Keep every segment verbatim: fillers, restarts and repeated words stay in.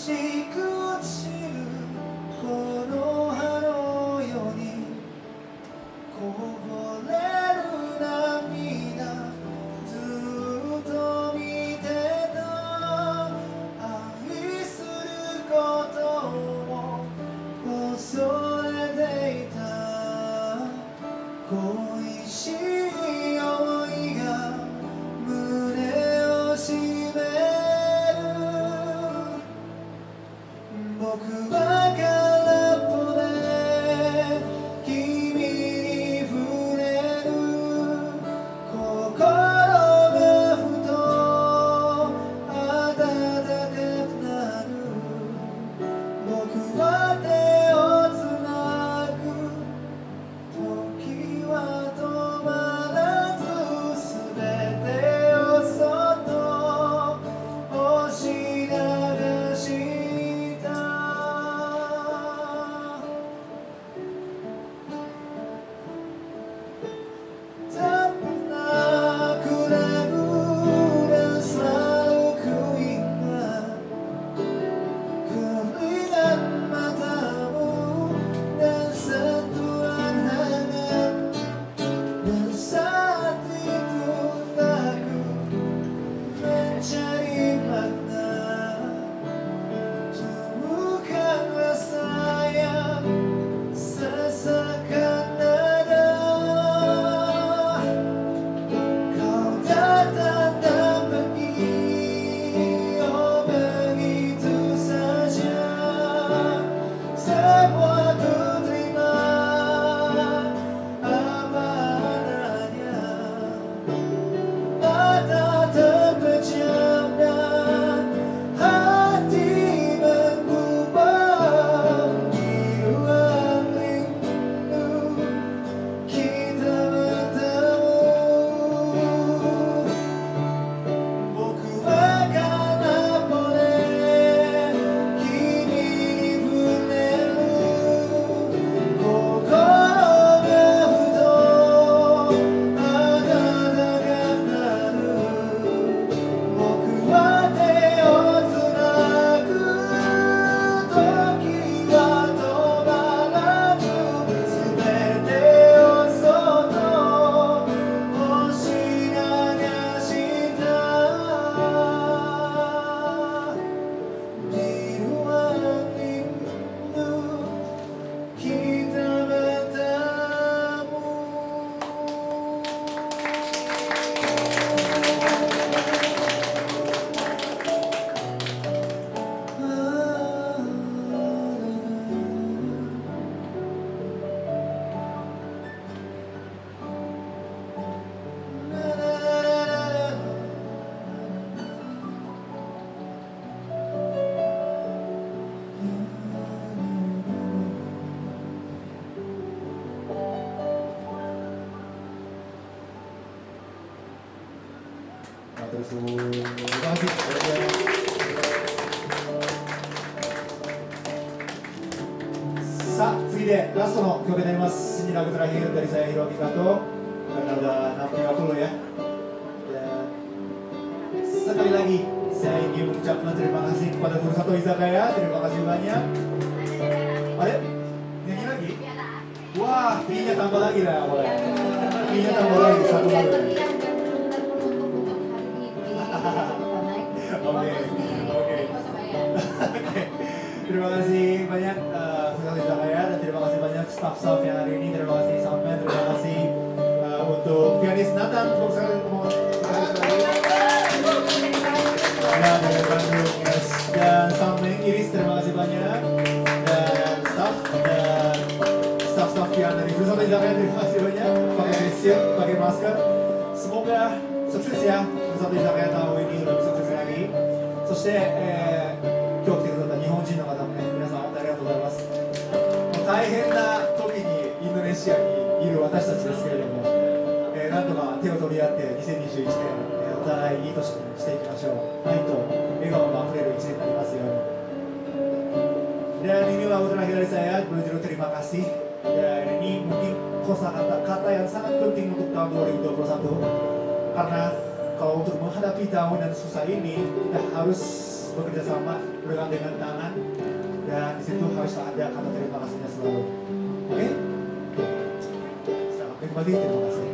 さあ次でラストの曲になります。Ini lagu terakhir dari saya Hiroaki Kato karena udah enam puluh lima puluh ya. Dan sekali lagi saya ingin mengucapkan terima kasih kepada Furusato Izakaya. Terima kasih banyak. Ada nyanyi lagi? Wah, fee-nya tambah lagi lah. Fee-nya tambah lagi satu lagu. Oke, oke. Terima kasih banyak uh, Furusato Izakaya dan terima kasih banyak staff-staff yang hari ini. Terima kasih soundman, terima kasih uh, untuk pianis Nathan. Untuk sekali mohon dan dari Bandung, yes. Dan soundman Iris, terima kasih banyak. Dan staff dan staff-staff yang dari Furusato Izakaya, terima kasih banyak. Pakai face shield, pakai masker. Semoga sukses ya Furusato Izakaya tahun ini lebih sukses lagi. そして、えー、今日来てくださった日本人の方もね、皆さん本当にありがとうございます。もう大変な時にインドネシアにいる私たちですけれども、えー、なんとか手を取り合ってにせんにじゅういちねん、えー、お互いいい年にしていきましょう。愛と笑顔があふれるいちねんになりますように。Dan inilah ultra dari saya, Rindu terima kasih. Dan ini mungkin kosakata kata yang sangat penting untuk tahun dua ribu dua puluh satu karena kalau untuk menghadapi tahun yang susah ini, kita harus bekerja sama bergandengan tangan, dan di situ harus ada kata terima kasihnya selalu. Oke? Selamat menikmati, terima kasih.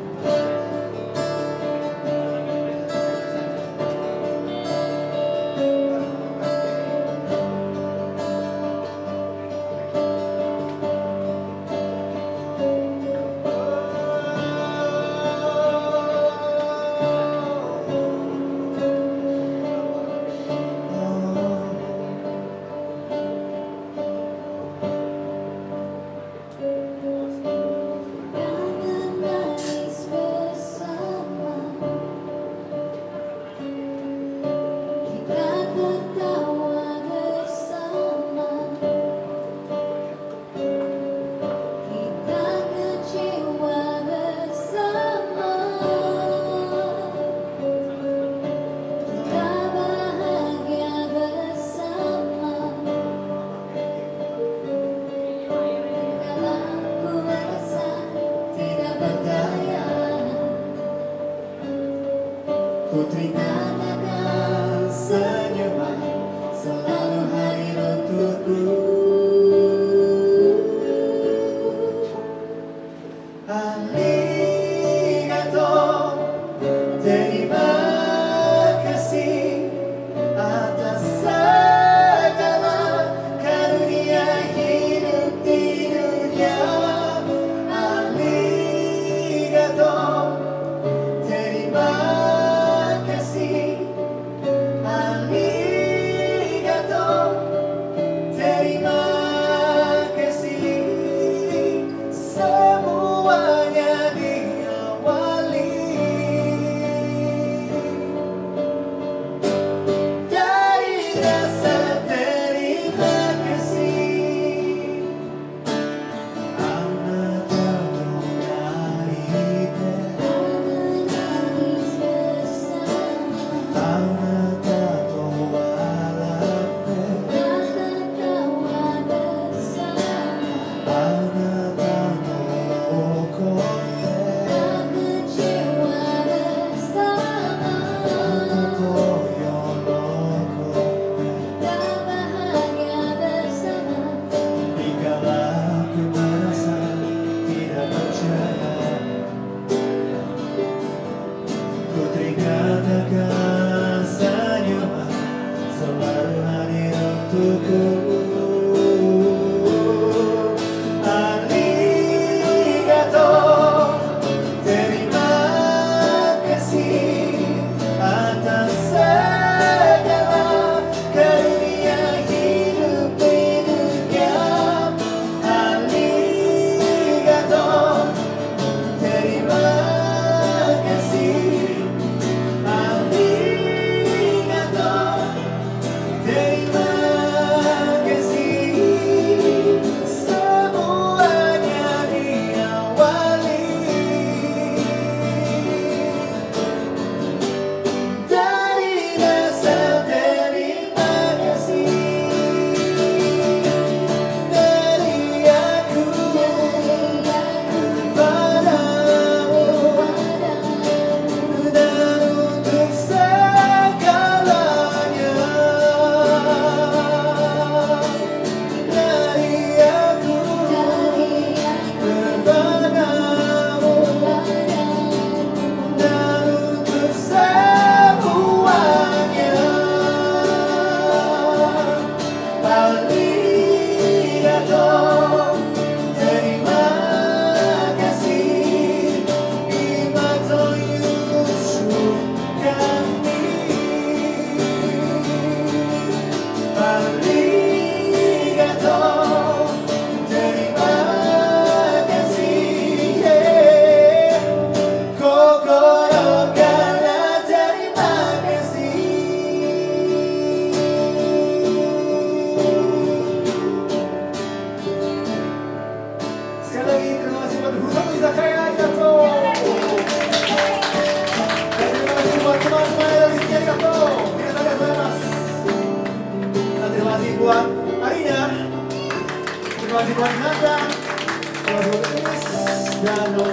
buat Arina, terima kasih buat Yonathan, terima kasih buat Iris, dan